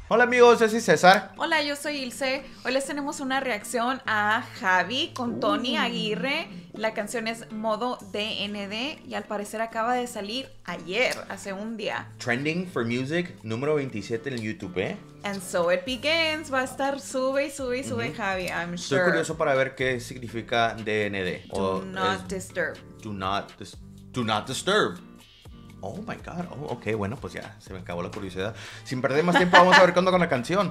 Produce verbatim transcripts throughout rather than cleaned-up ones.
Hola amigos, yo soy César. Hola, yo soy Ilse. Hoy les tenemos una reacción a Javi con Tony Aguirre. La canción es Modo D N D y al parecer acaba de salir ayer, hace un día. Trending for Music, número veintisiete en YouTube, ¿eh? And so it begins. Va a estar sube y sube y sube, uh-huh. Javi, I'm Estoy sure. curioso para ver qué significa D N D. Do not es, disturb. Do not, dis do not disturb. Oh my god, oh, ok, bueno, pues ya, se me acabó la curiosidad. Sin perder más tiempo, vamos a ver qué onda con la canción.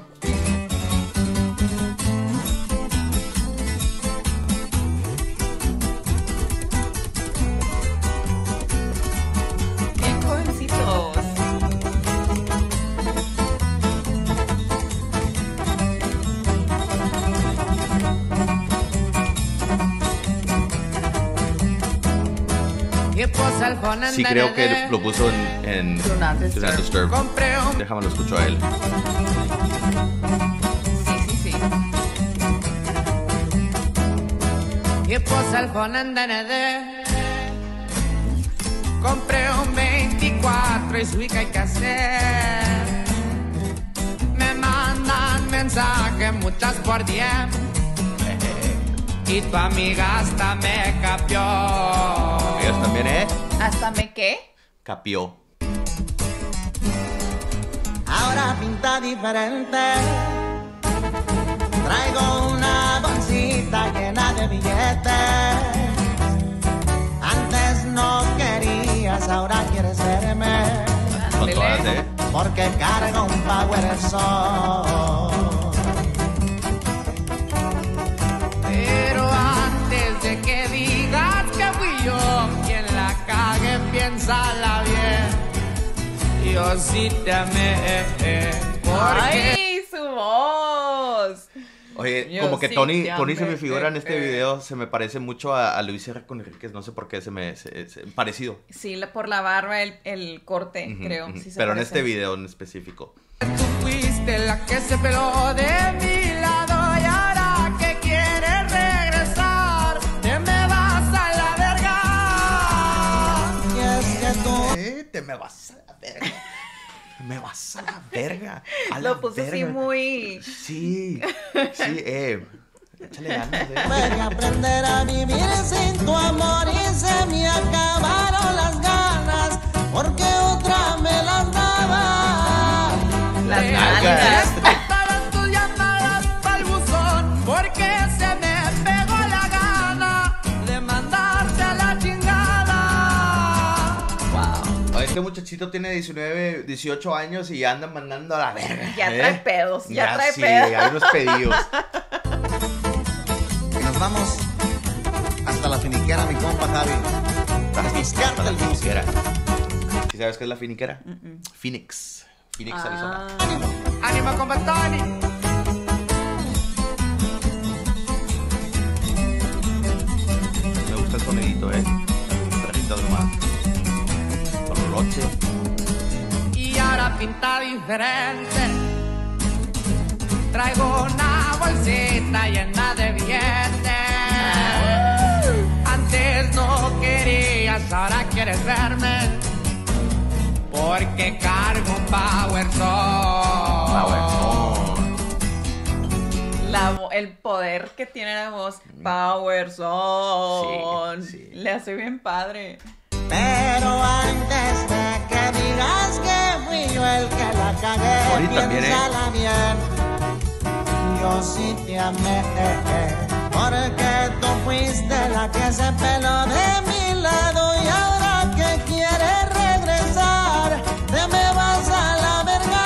¡Qué jovencitos! Sí, creo que lo puso en, en Do Not Disturb. Do Not Disturb. Déjame lo escucho a él. Sí, sí, sí. Y pues el phone en D N D. Compré un veinticuatro y su hija hay que hacer. Me mandan mensajes muchas por diez. Y tu amiga hasta me capió. Ellos también, ¿eh? ¿Hasta me qué? Capió. Ahora pinta diferente. Traigo una bolsita llena de billetes. Antes no querías, ahora quieres verme. Con todas, ¿eh? Porque cargo un Power Soul. Pero antes de que digas que fui yo quien la cague, piénsala bien. Yo sí te amé, porque... ¡Ay, su voz! Oye, Yo como que sí Tony, te Tony se amé, me figura en eh, este eh. video, se me parece mucho a, a Luis R. Conríquez, no sé por qué se me... Se, se, parecido. Sí, la- por la barba, el, el corte, Ujú, creo. ujú. Sí se Pero en parece. este video en específico. Tú fuiste la que se peló de mi lado y ahora que quieres regresar, te me vas a la verga. Y es que tú Eh, te me vas a la verga. Me vas a la verga. A la Lo puso así verga. muy... Sí, sí, eh. Échale ganas, eh. puedes aprender a vivir sin tu amor y se me acabaron las ganas porque otra me las daba. Las Te nalgas. todas tus llamadas pa'l buzón porque se me pegó la gana de mandarte a la chingada. Oye, este muchachito tiene diecinueve, dieciocho años y ya anda mandando a la verga. Ya ¿eh? trae pedos, ya, trae sí, pedos. hay unos pedidos. Y nos vamos hasta la finiquera, mi compa Javi. Para fiscarte La el gusto. finiquera. ¿Sí sabes qué es la finiquera? Phoenix. Phoenix, Arizona. Ah, Ánimo con Tony. Me gusta el sonidito, eh. Trajito nomás. Con roche. Y ahora pinta diferente. Traigo una bolsita llena de billetes. Antes no querías, ahora quieres verme. Porque cargo un Power Soul. Power Soul. la vo- el poder que tiene la voz. Power Soul. Sí, sí. Le hace bien padre. Pero antes de que digas que fui yo el que la cagué, Ahorita también, ¿eh? piénsala bien. Yo sí te amé, porque tú fuiste la que se peló de mi lado y ahora que quieres regresar, te me vas a la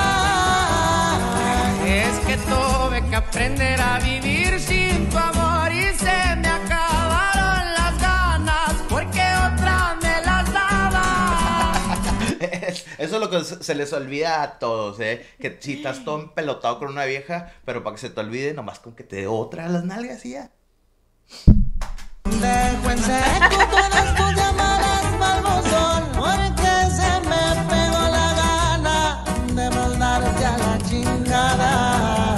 verga. Es que tuve que aprender a vivir sin tu amor y se me acabaron las ganas porque otra me las daba. Eso es lo que se se les olvida a todos, ¿eh? Que si estás todo empelotado con una vieja, pero para que se te olvide, nomás con que te dé otra a las nalgas y ya. Dejo en seco todas tus llamadas pa'l buzón, porque se me pegó la gana de mandarte a la chingada.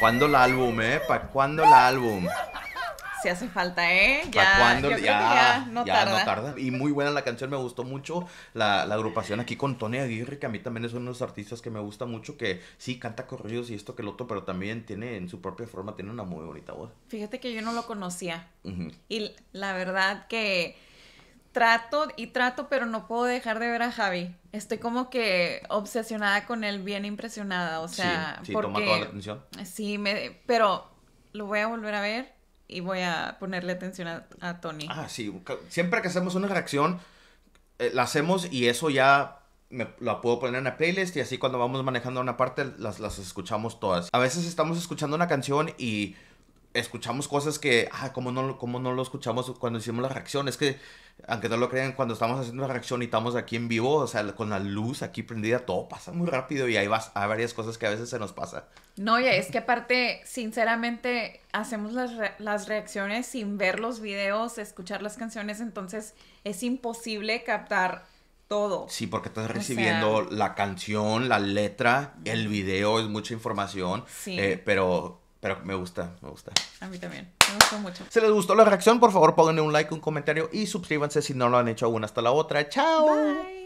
cuándo el álbum, eh? ¿Para cuándo el álbum? Si hace falta, ¿eh? ¿Para Ya, cuándo? yo creo Ya, que ya no ya tarda. no tarda. Y muy buena la canción, me gustó mucho la, la agrupación aquí con Tony Aguirre, que a mí también es uno de los artistas que me gusta mucho, que sí canta corridos y esto que el otro, pero también tiene en su propia forma, tiene una muy bonita voz. Fíjate que yo no lo conocía. Ujú. Y la verdad que trato y trato, pero no puedo dejar de ver a Javi. Estoy como que obsesionada con él, bien impresionada. O sea, sí, sí, porque... toma toda la atención. Sí, me... pero lo voy a volver a ver y voy a ponerle atención a, a Tony. Ah, sí. ca- Siempre que hacemos una reacción, eh, la hacemos y eso ya me, la puedo poner en la playlist y así cuando vamos manejando una parte las, las escuchamos todas. A veces estamos escuchando una canción y escuchamos cosas que, ah, ¿cómo no, cómo no lo escuchamos cuando hicimos la reacción? Es que, aunque no lo crean, cuando estamos haciendo la reacción y estamos aquí en vivo, o sea, con la luz aquí prendida, todo pasa muy rápido y hay, vas- hay varias cosas que a veces se nos pasa. No, ya es que aparte, sinceramente, hacemos las, re- las reacciones sin ver los videos, escuchar las canciones, entonces es imposible captar todo. Sí, porque estás O recibiendo sea- la canción, la letra, el video, es mucha información, Sí. eh, pero, pero me gusta, me gusta. A mí también, me gustó mucho. Si les gustó la reacción, por favor pónganle un like, un comentario y suscríbanse si no lo han hecho aún. Hasta la otra. ¡Chao! Bye.